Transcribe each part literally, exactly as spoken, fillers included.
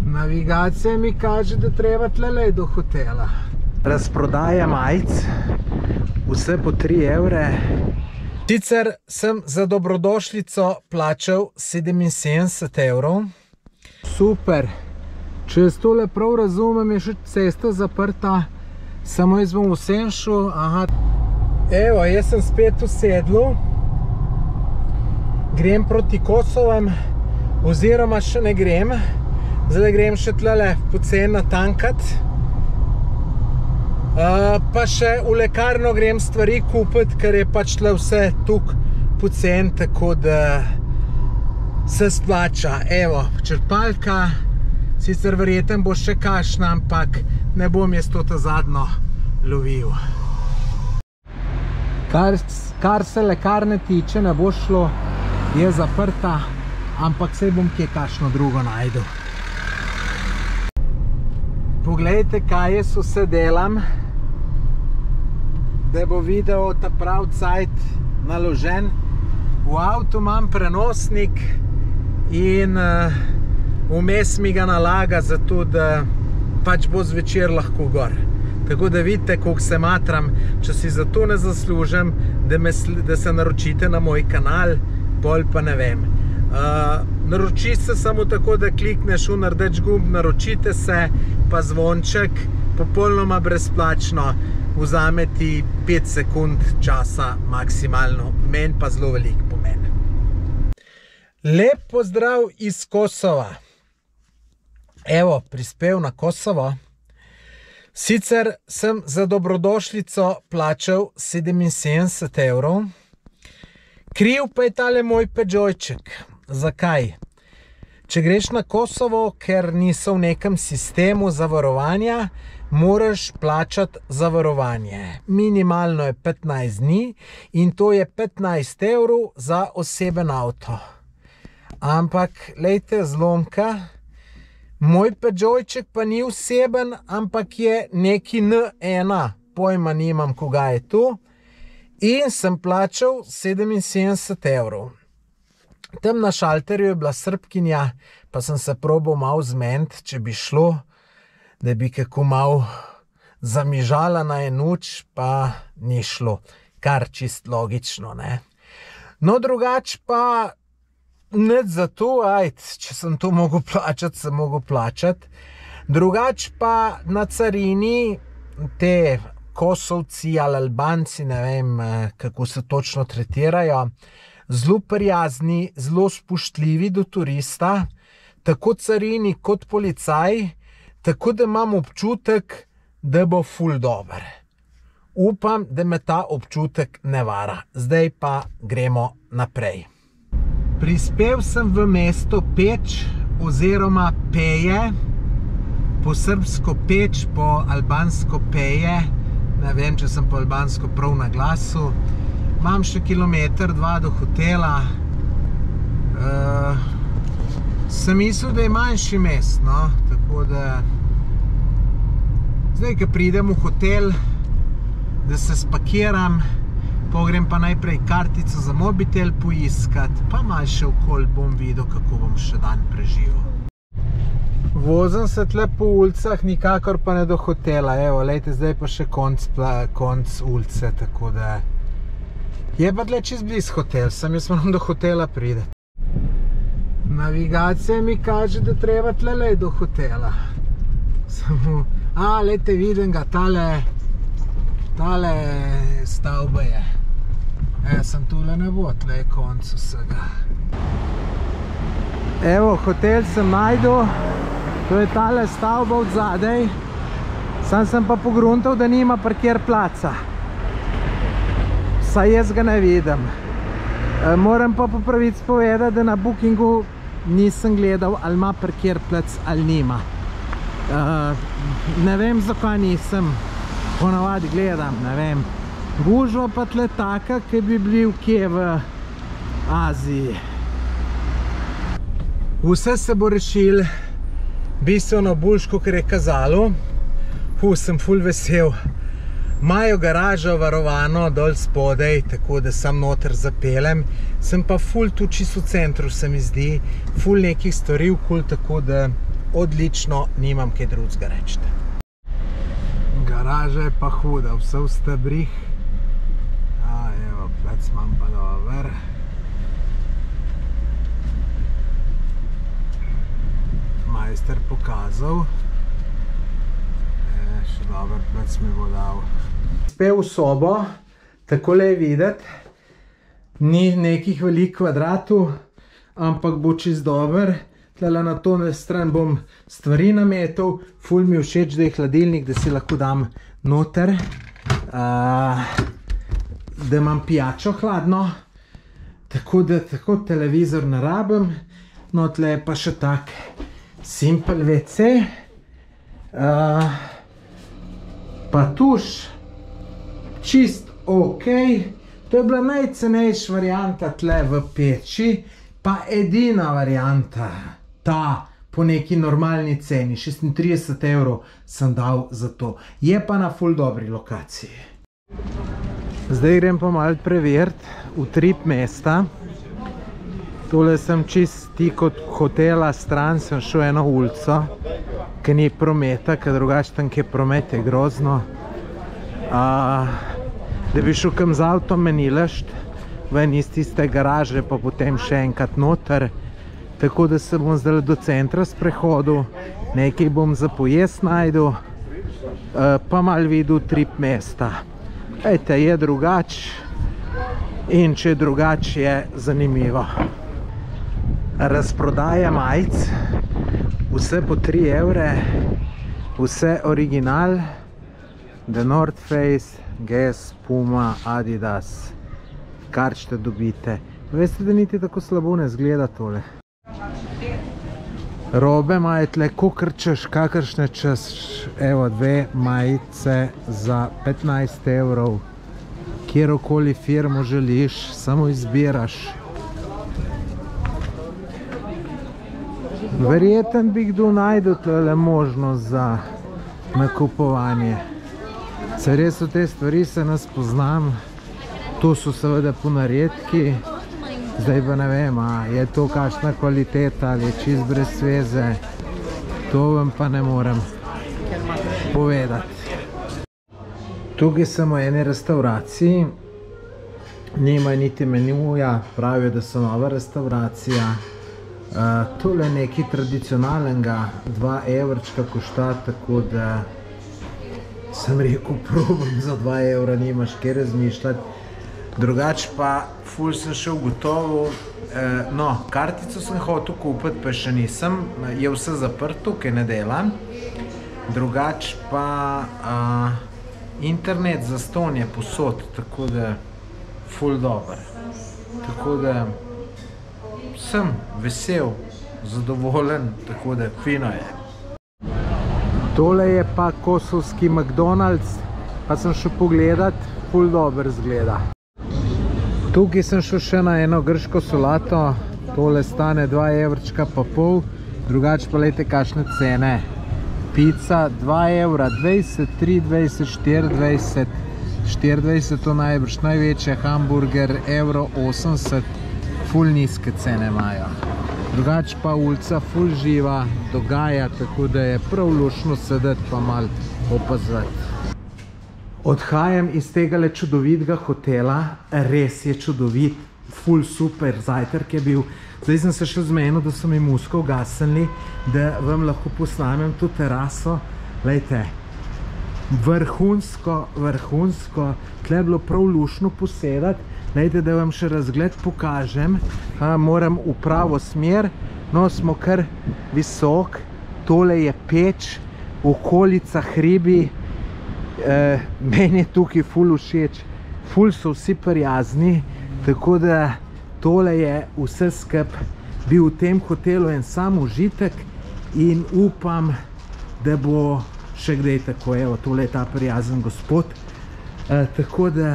Navigacija mi kaže, da treba tlele do hotela. Razprodaja majic, vse po tri evre. Sicer sem za dobrodošlico plačal sedeminsedemdeset evrov. Super. Če jaz tole prav razumem, je še cesta zaprta. Samo jaz bom vsem šel. Aha. Evo, jaz sem spet v sedlu. Grem proti Kosovem, oziroma še ne grem. Zdaj grem še tlele poceni natankat. Uh, pa še v lekarno grem stvari kupiti, ker je pač tle vse tuk poceni, tako da se splača. Evo, črpalka, sicer verjeten bo še kašna, ampak ne bom jaz to ta zadnjo lovil. Kar, kar se lekarne tiče, ne bo šlo, je zaprta, ampak saj bom kje kašno drugo najdel. Poglejte, kaj jaz vse delam, da bo video ta prav cajt naložen. V avtu imam prenosnik in uh, vmes mi ga nalaga, zato da pač bo zvečer lahko gor. Tako da vidite, koliko se matram, če si zato ne zaslužim, da, me, da se naročite na moj kanal, pol pa ne vem. Uh, naroči se samo tako, da klikneš v rdeč gumb, naročite se, pa zvonček, popolnoma brezplačno, vzame ti pet sekund časa maksimalno, meni pa zelo veliko pomeni. Lep pozdrav iz Kosova. Evo, prispel na Kosovo. Sicer sem za dobrodošlico plačal sedeminsedemdeset evrov. Kriv pa je tale moj Peugeotček. Zakaj? Če greš na Kosovo, ker niso v nekem sistemu zavarovanja, moraš plačati zavarovanje. Minimalno je petnajst dni in to je petnajst evrov za oseben avto. Ampak, lejte, zlomka, moj Peugeotček pa ni oseben, ampak je neki en ena, pojma nimam, koga je tu, in sem plačal sedeminsedemdeset evrov. Tam na šalterju je bila Srbkinja, pa sem se probal malo zmeniti, če bi šlo, da bi kako malo zamižala na enuč, pa ni šlo. Kar čist logično, ne. No, drugač pa nič za to, ajd, če sem to mogel plačati, sem mogel plačati. Drugač pa na carini te Kosovci ali Albanci, ne vem, kako se točno tretirajo, zelo prijazni, zelo spoštljivi do turista, tako carini kot policaj, tako da imam občutek, da bo ful dober. Upam, da me ta občutek ne vara. Zdaj pa gremo naprej. Prispel sem v mesto Peč oziroma Peje, po srbsko Peč, po albansko Peje, ne vem, če sem po albansko prav na glasu. Imam še kilometer, dva do hotela. Uh, sem mislil, da je manjši mest, no, tako da zdaj, ko pridem v hotel, da se spakiram, pogrem pa najprej kartico za mobitel poiskat, pa malo še okoli bom videl, kako bom še dan preživel. Vozim se tle po ulicah, nikakor pa ne do hotela. Evo, lejte, zdaj pa še konc, konc ulice, tako da je pa tle čist bliz hotel, sem jaz moram do hotela prideti. Navigacija mi kaže, da treba tlele do hotela. Samo, a, lejte, vidim ga, tale, tale stavba je. E, sem tule ne bo, tle je konc vsega. Evo, hotel sem najdel, to je tale stavba od zadej, sam sem pa pogruntal, da nima parkir placa. Saj jaz ga ne vidim. E, moram pa po pravici povedati, da na Bookingu nisem gledal, ali ima parkir plac ali nima. E, ne vem, zakaj nisem, ponavadi gledam, ne vem. Gužva pa tle taka, ki bi bili kje v Aziji. Vse se bo rešil, bistveno boljš, kot je kazalo. Hu, sem ful vesel. Imajo garažo varovano dol spodaj, tako da sam noter zapelem. Sem pa ful tu čisto v centru, se mi zdi. Ful nekih stvari okoli, tako da odlično, nimam kaj drugega reči. Garaža je pa huda, vse v stebrih. A, evo, plec imam pa dober. Majster pokazal. E, še dober plec mi bo dal. Spel v sobo, takole je videti. Ni nekih velik kvadratov, ampak bo čist dober. Tole na to stran bom stvari nametal. Ful mi všeč, da je hladilnik, da si lahko dam noter. Uh, da imam pijačo hladno. Tako da tako televizor ne rabim. No, tle je pa še tak simpel ve ce. Uh, pa tuš. Čist ok. To je bila najcenejša varianta tle v peči. Pa edina varianta. Ta po neki normalni ceni, šestintrideset evrov sem dal za to. Je pa na ful dobri lokaciji. Zdaj grem pa malo preveriti utrip mesta. Tole sem čist tik od hotela stran, sem šel eno ulico, ki ni prometa, ker drugače tam, ki je promet, je grozno. A, da bi šel kam z avtom menilašt, ven iz tiste garaže, pa potem še enkrat noter. Tako da se bom zdaj do centra sprehodil, nekaj bom za pojest najdel, pa malo videl trip mesta. Ejte, je drugač in če je drugač, je zanimivo. Razprodaja majic, vse po tri evre, vse original, The North Face, Guess, Puma, Adidas, karčete dobite. Veste, da niti tako slabo ne zgleda tole. Robe imajo tle kokrčeš, kakršne čez, evo, dve majice za petnajst evrov. Kjerokoli firmo želiš, samo izbiraš. Verjeten bi kdo najdel tole možnost za nakupovanje. Se res v te stvari se ne spoznam. To so seveda ponaredki. Zdaj pa ne vem, a je to kakšna kvaliteta ali je čist brez veze. To vam pa ne morem povedati. Tukaj sem v eni restauraciji. Nimajo niti menuja, pravijo, da so nova restauracija. Tole je nekaj tradicionalnega, dva evrčka košta, tako da sem rekel, probam za dva evra, nimaš kaj razmišljati. Drugač pa, ful sem šel gotovo, no, kartico sem hotel kupiti, pa še nisem, je vse zaprt, tukaj ne delam. Drugač pa internet zastonj je posod, tako da ful dober. Tako da sem vesel, zadovoljen, tako da fino je. Tole je pa kosovski McDonald's, pa sem šel pogledat, ful dober zgleda. Tukaj sem šel še na eno grško solato, tole stane dva evrčka pa pol, drugače pa lejte kakšne cene. Pizza dva evra, dvajset, tri dvajset, štiri dvajset, štiri dvajset to najbrž največje, hamburger, evro osemdeset, ful nizke cene imajo. Drugače pa ulica ful živa, dogaja, tako da je prav lušno sedeti pa malo opazovati. Odhajam iz tegale čudovitega hotela, res je čudovit, ful super zajtrk je bil. Zdaj sem se še zmenil, da so mi musko ugasnili, da vam lahko posnamem to teraso. Lejte, vrhunsko, vrhunsko, tle je bilo prav lušno posedati. Lejte, da vam še razgled pokažem, moram v pravo smer, no smo kar visok, tole je peč, okolica hribi. Uh, meni je tukaj ful všeč, ful so vsi prijazni, tako da tole je vse skup bil v tem hotelu en sam užitek in upam, da bo še kdaj tako, evo, tole je ta prijazen gospod. Uh, tako da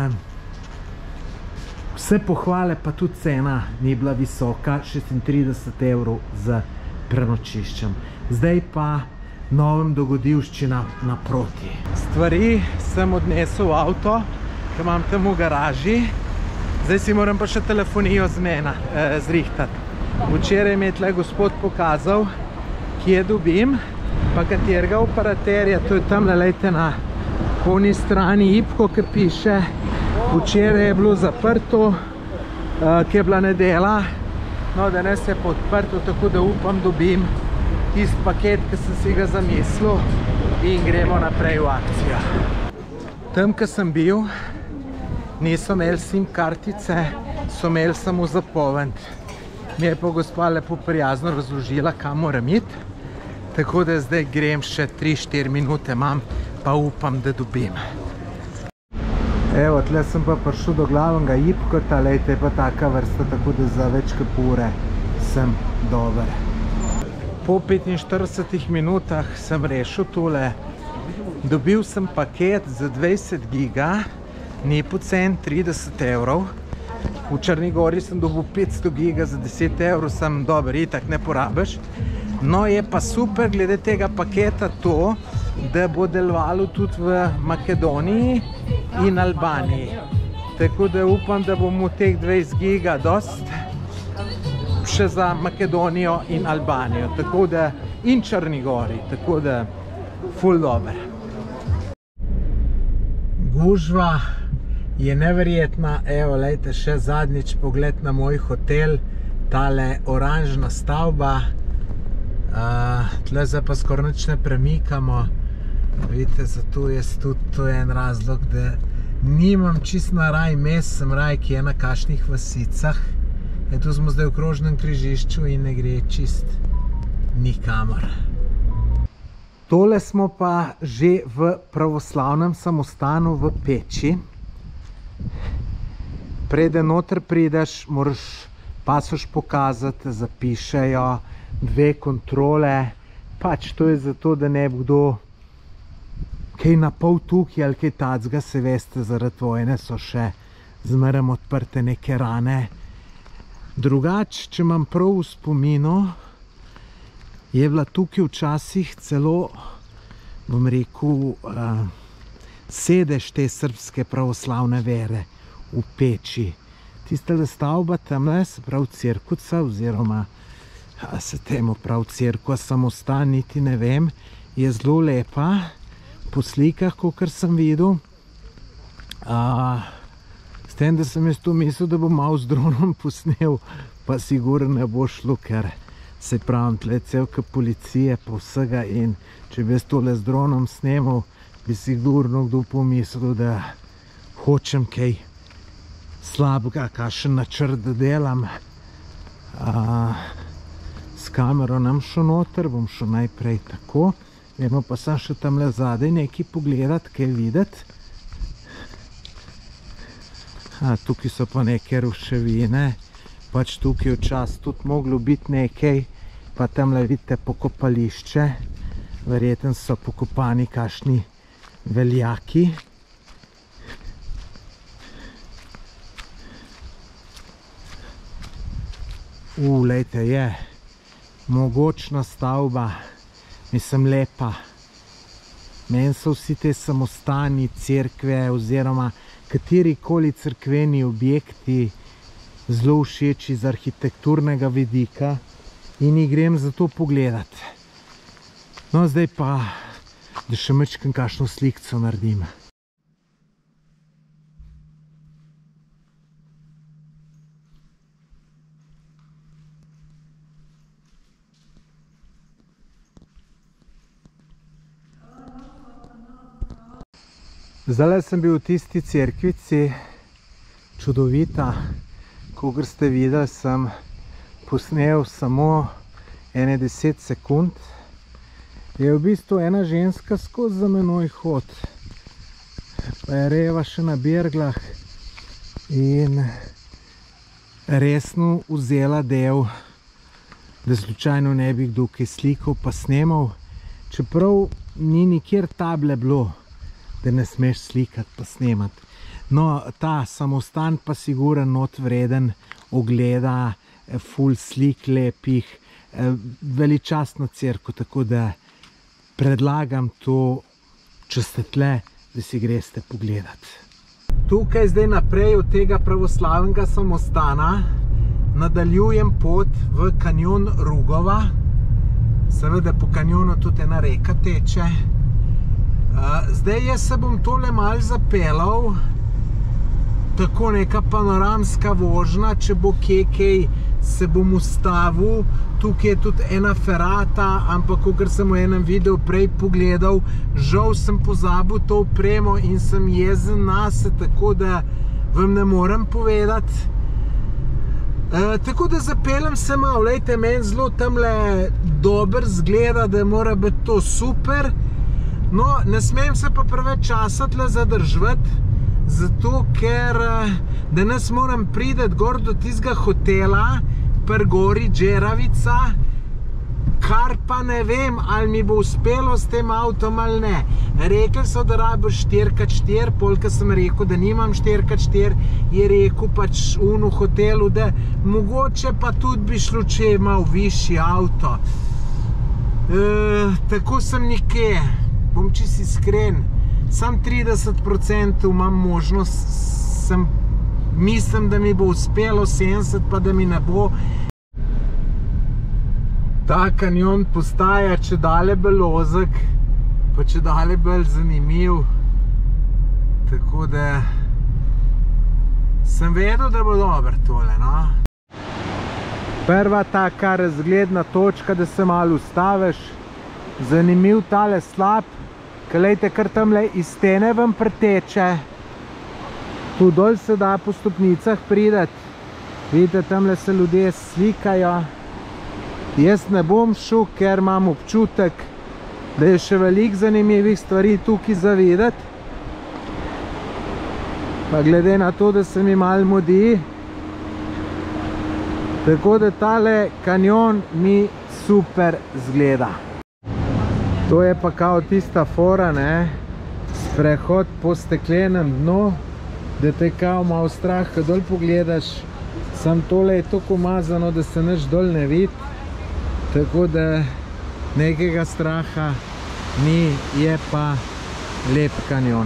vse pohvale, pa tudi cena ni bila visoka, šestintrideset evrov za prenočiščem. Zdaj pa novem dogodivščina naproti. Stvari sem odnesel v avto, ki imam tam v garaži. Zdaj si moram pa še telefonijo zmena, eh, zrihtati. Včeraj mi je tle gospod pokazal, kje dobim, pa katerega operaterja. To je tamle, lejte, na oni strani Ipko, ki piše. Včeraj je bilo zaprto, ki je bila nedela, no danes je podprto, tako da upam dobim tisti paket, ki sem si ga zamislil, in gremo naprej v akcijo. Tam, ki sem bil, niso imeli sim kartice, so imeli samo zapoved. Mi je pa gospa lepo prijazno razložila, kam moram iti, tako da zdaj grem še tri štiri minute imam, pa upam, da dobim. Evo, tle sem pa prišel do glavnega Ipkota, lejte, je pa taka vrsta, tako da za več kot pol ure sem dober. Po petinštiridesetih minutah sem rešil tole. Dobil sem paket za dvajset giga, ni pocen, trideset evrov. V Črni Gori sem dobil petsto giga za deset evrov, sem dober, itak ne porabiš. No, je pa super glede tega paketa to, da bo delovalo tudi v Makedoniji in Albaniji. Tako da upam, da bomo teh dvajset giga dost še za Makedonijo in Albanijo, tako da in Črni Gori, tako da ful dober. Gužva je neverjetna, evo, lejte, še zadnjič pogled na moj hotel, tale oranžna stavba, tle zdaj pa skoraj nič ne premikamo. Vidite, zato je tudi to en razlog, da nimam čisto na raj mest, sem raj, ki je na kakšnih vasicah. Tu smo zdaj v krožnem križišču in ne gre čist nikamor. Tole smo pa že v pravoslavnem samostanu v Peči. Preden noter prideš, moraš pasoš pokazati, zapišejo dve kontrole. Pač to je zato, da ne bi kdo kaj na pol tukaj ali kaj tacga, se veste, zaradi vojne so še zmeraj odprte neke rane. Drugač, če imam prav v spominu, je bila tukaj včasih celo, bom rekel, sedež te srbske pravoslavne vere v Peči. Tistele stavba tamle, se pravi Cirkuca, oziroma se temu pravi Cirkua, samostan, niti ne vem, je zelo lepa. Po slikah, kakor sem videl, s tem, da sem jaz tu mislil, da bom malo z dronom posnel, pa sigurno ne bo šlo, ker se pravim, tle celka policije pa vsega, in če bi jaz tole z dronom snemal, bi sigurno kdo pomislil, da hočem kaj slabega, kakšen načrt, da delam. S kamero nam šel noter, bom šel najprej tako. Gremo pa sem še tamle zadaj nekaj pogledati, kaj videti. Tukaj so pa neke ruševine, pač tukaj včasih tudi moglo biti nekaj, pa tamle vidite pokopališče, verjetno so pokopani kakšni veljaki. U, lejte, je mogočna stavba. Mislim, lepa. Meni so vsi te samostani, cerkve oziroma katerikoli cerkveni objekti zelo všeč iz arhitekturnega vidika in jih grem zato pogledati. No, zdaj pa, da še majčkeno kakšno slikco naredim. Zdaj sem bil v tisti cerkvici, čudovita, kakor ste videli, sem posnel samo ene deset sekund. Je v bistvu ena ženska skozi za menoj hod, pa je reva še na berglah in resno vzela del, da slučajno ne bi kdo kaj slikal pa snemal, čeprav ni nikjer table bilo, da ne smeš slikati pa snemati. No, ta samostan pa sigurno not vreden ogleda, ful slik lepih, veličastno cerkev, tako da predlagam to, če ste tle, da si greste pogledati. Tukaj zdaj naprej od tega pravoslavnega samostana nadaljujem pot v kanjon Rugova seveda po kanjonu tudi ena reka teče. Zdaj jaz se bom tole malo zapeljal, tako neka panoramska vožnja, če bo kje kaj, se bom ustavil. Tukaj je tudi ena ferata, ampak kakor sem v enem videu prej pogledal, žal sem pozabil to opremo in sem jezen nase, tako da vam ne morem povedati. Tako da zapeljem se malo, lejte, meni zelo tamle dober zgleda, da mora biti to super. No, ne smem se pa preveč časa tle zadržvati, zato ker danes moram priti gor do tistega hotela, pri gori Đeravica, kar pa ne vem, ali mi bo uspelo s tem avtom ali ne. Rekli so, da rabiš štiri krat štiri, polka sem rekel, da nimam štiri krat štiri, je rekel pač v hotelu, da mogoče pa tudi bi šlo, če je malo višji avto. Tako sem nekje, bom čisto iskren, sam trideset procentov imam možnost, sem mislim, da mi bo uspelo, sedemdeset pa da mi ne bo. Ta kanjon postaja čedalje bolj ozek, pa čedalje bolj zanimiv. Tako da sem vedel, da bo dobro tole, no. Prva taka razgledna točka, da se malo ustaviš. Zanimiv tale slap, glejte, kar tamle iz stene vam preteče. Tu dol se da po stopnicah prideti. Vidite, tamle se ljudje slikajo. Jaz ne bom šel, ker imam občutek, da je še veliko zanimivih stvari tukaj za videti. Pa glede na to, da se mi malo mudi. Tako da tale kanjon mi super zgleda. To je pa kao tista fora, ne? Sprehod po steklenem dnu, da te kao malo strah, ko dol pogledaš. Sam tole je tako umazano, da se nič dol ne vidi. Tako da nekega straha ni, je pa lep kanjon.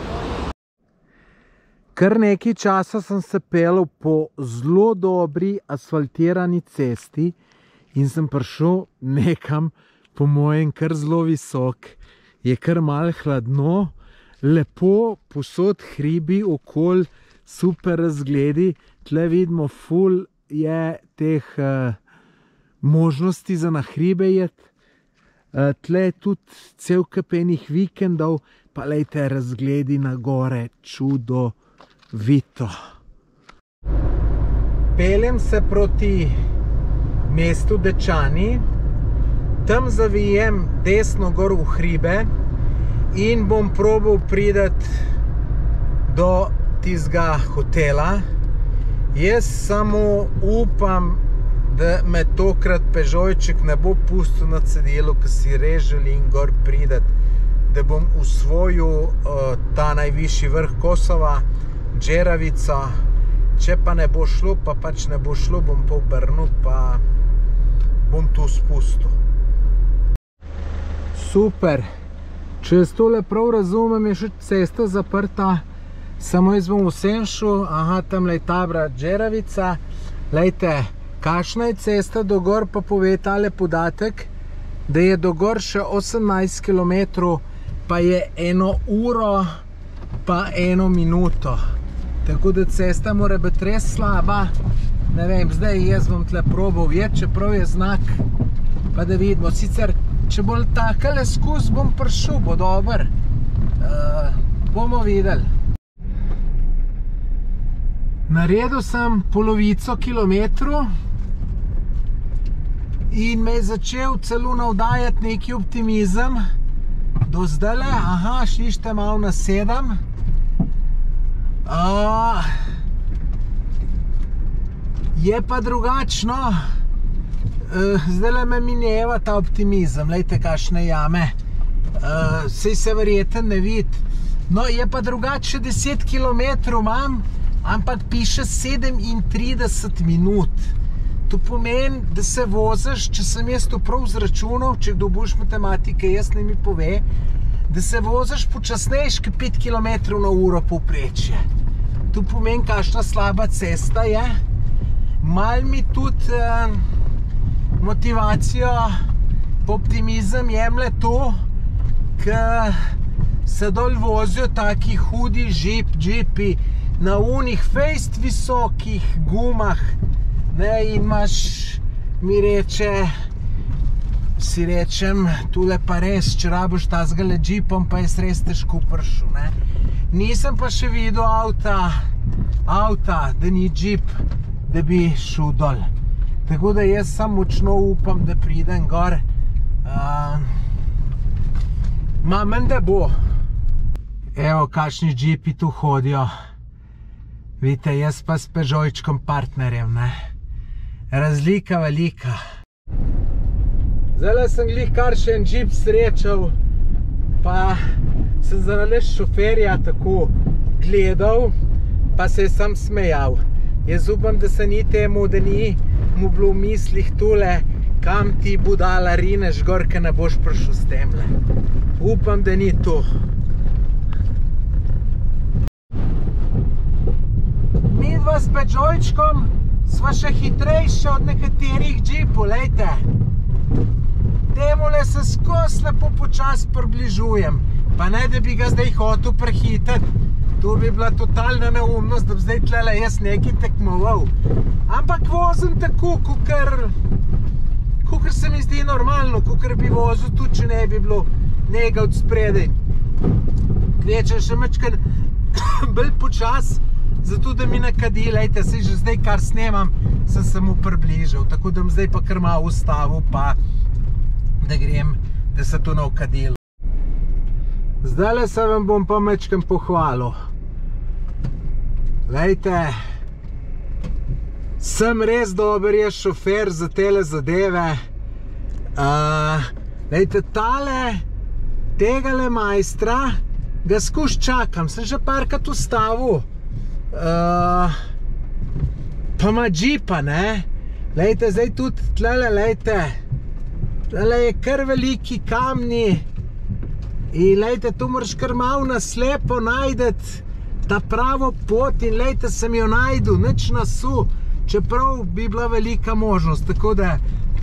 Kar nekaj časa sem se peljal po zelo dobri asfaltirani cesti in sem prišel nekam, po mojem, kar zelo visok. Je kar malo hladno, lepo posod hribi, okoli, super razgledi. Tle vidimo, ful je teh uh, možnosti za na hribe jeti. Uh, tle je tudi cel kup enih vikendov, pa lejte, razgledi na gore, čudo. Vito. Peljem se proti mestu Dečani, tam zavijem desno gor v hribe in bom probal priti do tistega hotela. Jaz samo upam, da me tokrat Peugeotček ne bo pustil na cedilu, ker si res želim gor priti, da bom usvojil uh, ta najvišji vrh Kosova, Đeravica. Če pa ne bo šlo, pa pač ne bo šlo, bom pa obrnil, pa bom tu spustil. Super. Če jaz tole prav razumem, je še cesta zaprta. Samo jaz bom vsem šel. Aha, tamle je tabra Đeravica. Lejte, kakšna je cesta do gor, pa pove tale podatek, da je do gor še osemnajst kilometrov, pa je eno uro, pa eno minuto. Tako da cesta mora biti res slaba. Ne vem, zdaj jaz bom tle probal vjeti, čeprav je znak, pa da vidimo. Sicer, če bo takale skus, bom prišel, bo dober. Uh, bomo videli. Naredil sem polovico kilometru in me je začel celo navdajati neki optimizem. Do zdajle, aha, šlište malo na sedem. Uh, je pa drugačno. Uh, zdajle me mineva ta optimizem. Lejte, kakšne jame. Uh, sej se verjetno ne vidi. No, je pa drugače, deset kilometrov imam, ampak piše sedemintrideset minut. To pomeni, da se voziš, če sem jaz to prav zračunal, če kdo boš matematike, jaz ne mi pove, da se voziš počasnejš kot pet kilometrov na uro povprečje. To pomeni, kakšna slaba cesta je. Mal mi tudi eh, motivacijo optimizem jemlje to, ker se dol vozijo taki hudi žip, džipi na unih fejst visokih gumah, ne, in imaš, mi reče, si rečem, tule pa res, če rabiš tazgale džipom, pa je res težko prišel, ne. Nisem pa še videl avta, avta, da ni džip, da bi šel dol. Tako da jaz sam močno upam, da pridem gor. Uh, ma, menda bo. Evo, kakšni džipi tu hodijo. Vidite, jaz pa s Peugeotčkom partnerjem, ne. Razlika velika. Zdajle sem glih kar še en džip srečal, pa sem zaradi šoferja tako gledal, pa se je sam smejal. Jaz upam, da se ni temu, da ni mu bilo v mislih tule, kam ti budala rineš gor, ker ne boš prišel s temle. Upam, da ni to. Mi dva s Peugeotčkom sva še hitrejša od nekaterih džipov, lejte. Temule se skos lepo počas približujem, pa ne, da bi ga zdaj hotel prehitati. To bi bila totalna neumnost, da bi zdaj tlele jaz nekaj tekmoval. Ampak vozim tako, kakor, kakor se mi zdi normalno, kakor bi vozil tudi, če ne bi bilo njega od spredaj. Kveče še mečkan bolj počas, zato da mi ne kadi, lejte, saj že zdaj kar snemam, sem se mu približal, tako da bom zdaj pa kar malo ustavil, pa da grem, da se to ne okadilo. Zdajle se vam bom pa mečkan pohvalil. Lejte, sem res dober je šofer za tele zadeve. Uh, lejte, tale, tegale majstra, ga skuš čakam, sem že parkrat ustavil. Uh, pa ima džipa, ne? Lejte, zdaj tudi tlele, lejte, tlele je kar veliki kamni in lejte, tu moraš kar malo naslepo najdeti ta pravo pot in lejte, sem jo najdu, nič nasu, čeprav bi bila velika možnost, tako da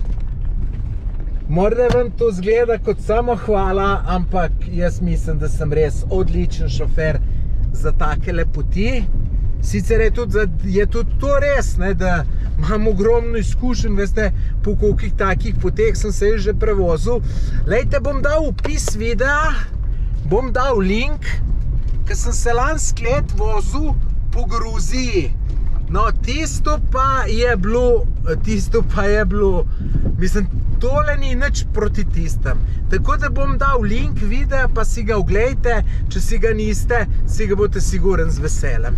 morda vam to zgleda kot samo hvala, ampak jaz mislim, da sem res odličen šofer za takele poti. Sicer je tudi, je tudi to res, ne, da imam ogromno izkušenj, veste, po kolikih takih poteh sem se že prevozil. Lejte, bom dal opis videa, bom dal link, ker sem se lansko let vozil po Gruziji. No, tisto pa je bilo, tisto pa je bilo, mislim, tole ni nič proti tistem. Tako da bom dal link videa, pa si ga oglejte, če si ga niste, si ga boste siguren z veseljem.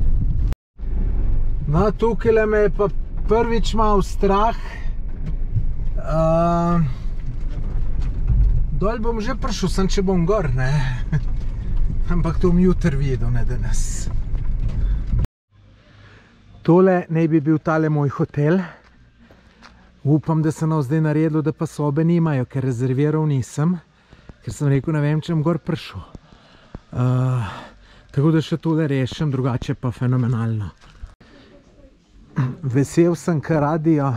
No, tukaj me je pa prvič malo strah. Uh, dol bom že prišel, sem če bom gor, ne. Ampak to bom jutri videl, ne danes. Tole naj bi bil tale moj hotel. Upam, da sem zdaj naredil, da pa sobe nimajo, ker rezerviral nisem. Ker sem rekel, ne vem, če bom gor prišel. Uh, tako da še tole rešim, drugače pa fenomenalno. Vesel sem, ker radio.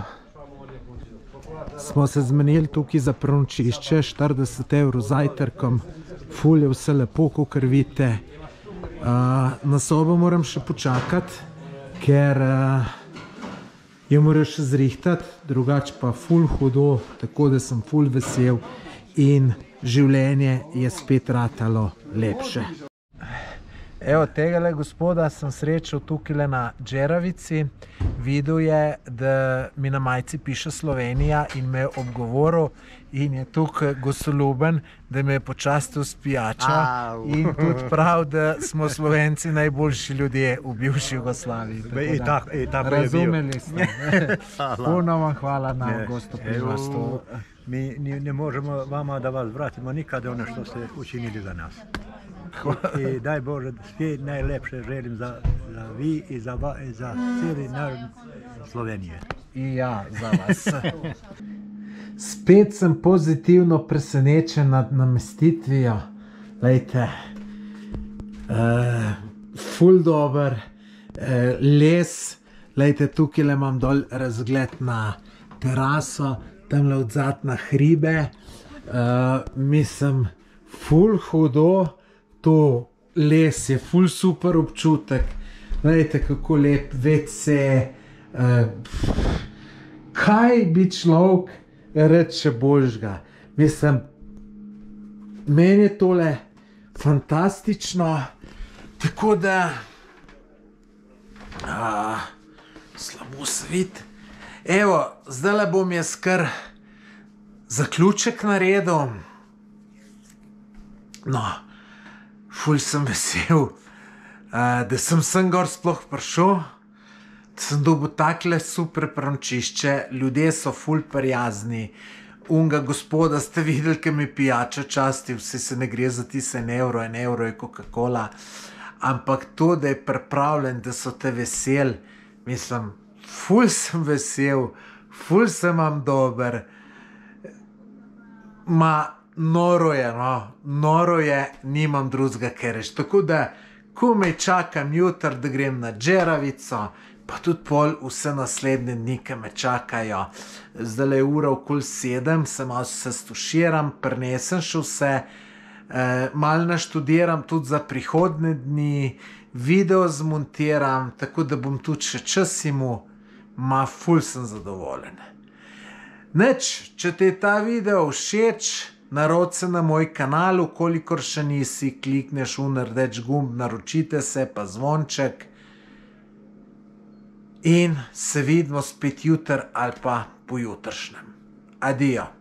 Smo se zmenili tukaj za prenočišče, štirideset evrov zajtrkom. Ful je vse lepo, kakor vidite. Uh, na sobo moram še počakati, ker uh, jo moram še zrihtati, drugače pa ful hudo, tako da sem ful vesel in življenje je spet ratalo lepše. Evo, tegale gospoda sem srečal tukaj na Džeravici. Videl je, da mi na majici piše Slovenija in me je obgovoril in je tukaj gostoljuben, da me je počastil s pijačo in tudi prav, da smo Slovenci najboljši ljudje v bivši Jugoslaviji. Razumeli ste. Puno vam hvala na gostoprimstvu. Mi ne možemo vama da vas vratimo nikada ono što ste učinili za nas. I daj Bože, sve najlepše želim za, za vi i za, i za cijeli narod Slovenije. I ja, za vas. Spet sem pozitivno presenečen nad namestitvijo. Lejte, uh, ful dober, uh, les. Lejte, tukaj imam dol razgled na teraso, tamle odzad na hribe. Uh, mislim, ful hudo, to les je ful super občutek. Glejte, kako lep ve ce. Uh, kaj bi človek reče božga? Mislim, meni je tole fantastično, tako da uh, slabo se vidi. Evo, zdajle bom jaz kar zaključek naredil. No, ful sem vesel, uh, da sem sem gor sploh prišel, da sem dobil takle super promčišče, ljudje so ful prijazni. Unga gospoda ste videli, ki mi pijača časti, vse se ne gre za tise en evro, en evro je Coca-Cola, ampak to, da je pripravljen, da so te vesel, mislim, ful sem vesel, ful sem vam dober, ma noro je, no, noro je, nimam drugega kereč, tako da, ko me čakam jutr, da grem na Džeravico, pa tudi pol vse naslednje dni, ki me čakajo. Zdaj je ura okoli sedem, se malo se stuširam, prinesem še vse, eh, malo naštudiram tudi za prihodne dni, video zmontiram, tako da bom tudi še čas imel, ma ful sem zadovoljen. Nič, če ti je ta video všeč, narod se na moj kanal, kolikor še nisi, klikneš v rdeč gumb, naročite se, pa zvonček. In se vidimo spet jutr ali pa pojutršnjem. Adijo.